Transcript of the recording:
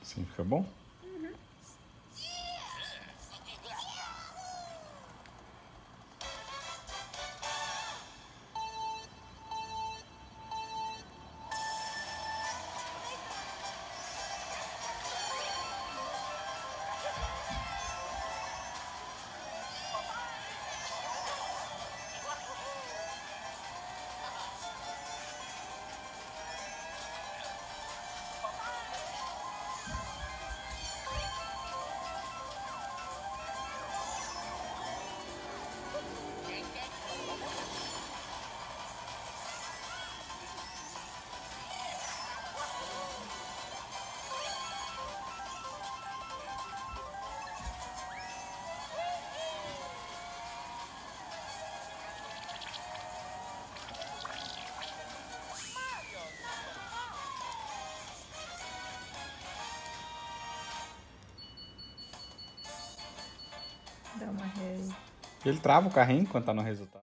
Sim, fica bom? Dá uma ré aí. Ele trava o carrinho quando tá no resultado.